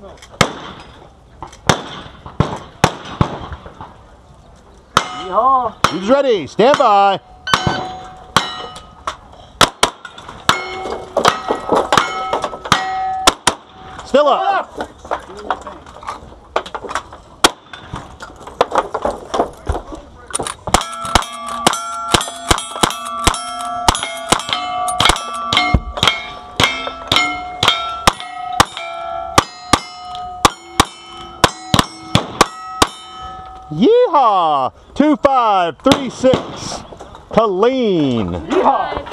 Yeehaw. He's ready. Stand by. Still up. Yeehaw! 2536 to lean. Yeehaw.